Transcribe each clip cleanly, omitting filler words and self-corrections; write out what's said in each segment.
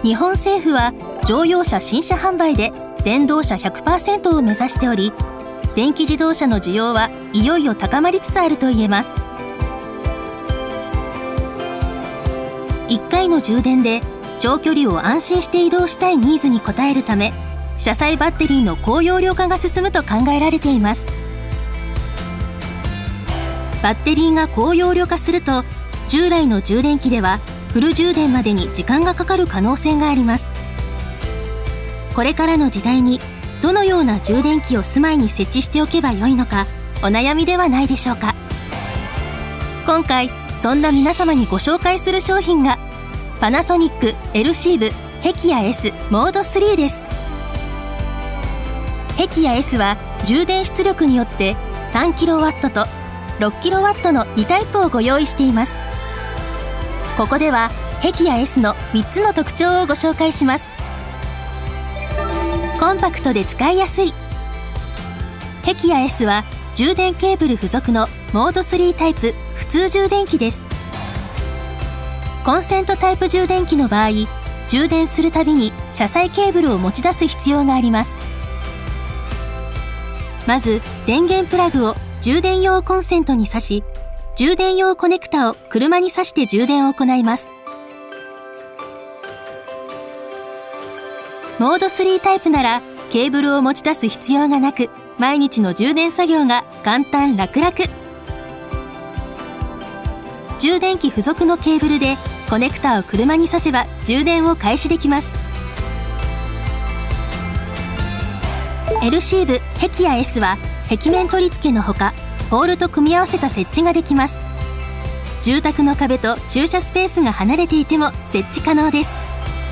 日本政府は乗用車新車販売で電動車 100% を目指しており、電気自動車の需要はいよいよ高まりつつあると言えます。1回の充電で長距離を安心して移動したいニーズに応えるため、車載バッテリーの高容量化が進むと考えられています。バッテリーが高容量化すると、従来の充電器ではフル充電までに時間がかかる可能性があります。これからの時代にどのような充電器を住まいに設置しておけばよいのか、お悩みではないでしょうか。今回そんな皆様にご紹介する商品がパナソニック L シーブヘキア S モード3です。ヘキア S は充電出力によって 3kW と 6kW の2タイプをご用意しています。ここではヘキア S の3つの特徴をご紹介します。コンパクトで使いやすい。ヘキア S は充電ケーブル付属のモード3タイプ普通充電器です。コンセントタイプ充電器の場合、充電するたびに車載ケーブルを持ち出す必要があります。まず電源プラグを充電用コンセントに挿し、充電用コネクタを車に挿して充電を行います。モード3タイプならケーブルを持ち出す必要がなく、毎日の充電作業が簡単楽々。充電器付属のケーブルでコネクタを車に挿せば充電を開始できます。L シーブヘキア S は壁面取り付けのほか、ポールと組み合わせた設置ができます。住宅の壁と駐車スペースが離れていても設置可能です。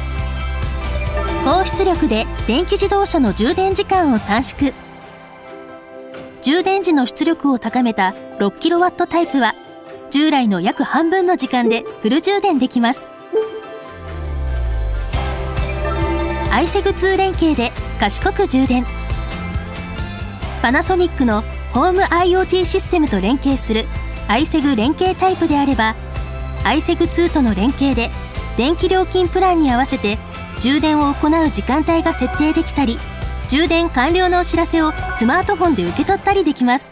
高出力で電気自動車の充電時間を短縮。充電時の出力を高めた 6kW タイプは従来の約半分の時間でフル充電できます。iSEG2 連携で賢く充電。パナソニックのホーム IoT システムと連携する iSEG 連携タイプであれば、 iSEG2 との連携で電気料金プランに合わせて充電を行う時間帯が設定できたり、充電完了のお知らせをスマートフォンで受け取ったりできます。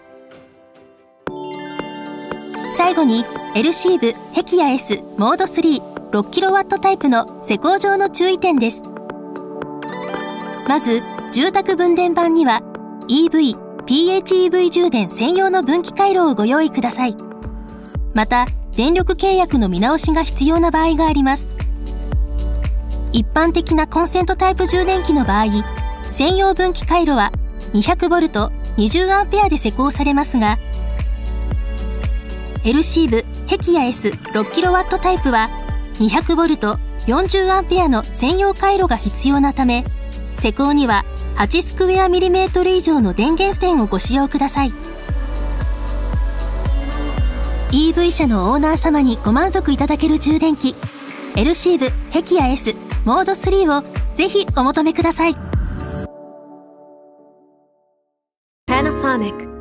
最後に L シーブヘキア S モード3 6kW タイプの施工上の注意点です。まず住宅分電盤には EV、PHEV 充電専用の分岐回路をご用意ください。また電力契約の見直しが必要な場合があります。一般的なコンセントタイプ充電器の場合、専用分岐回路は 200V、20A で施工されますが、L シーブヘキア S 6kW タイプは 200V、40A の専用回路が必要なため、施工には8スクエアミリメートル以上の電源線をご使用ください。EV 車のオーナー様にご満足いただける充電器 L シーブヘキア S モード3をぜひお求めください。Panasonic